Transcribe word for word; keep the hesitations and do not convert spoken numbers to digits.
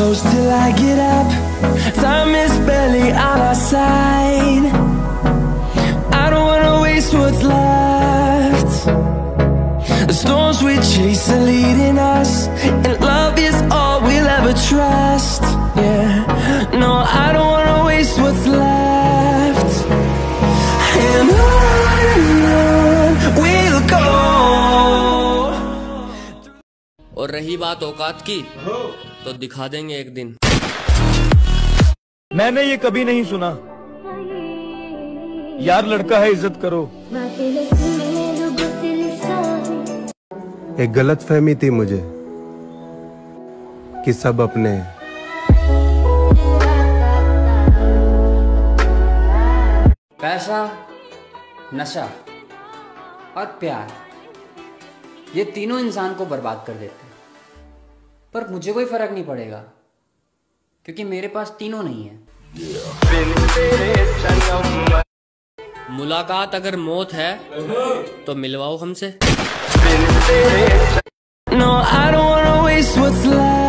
close till I get up. Time is barely on our side. I don't wanna waste what's left. The storms we chase are leading us, and love is all we'll ever trust. Yeah, no, I don't wanna waste what's left. And on we'll go. और रही बात औकात की, तो दिखा देंगे एक दिन। मैंने ये कभी नहीं सुना, यार लड़का है इज्जत करो। एक गलत फहमी थी मुझे कि सब अपने पैसा, नशा और प्यार, ये तीनों इंसान को बर्बाद कर देते हैं। पर मुझे कोई फर्क नहीं पड़ेगा, क्योंकि मेरे पास तीनों नहीं है। मुलाकात अगर मौत है तो मिलवाओ हमसे। No, I don't wanna waste what's left.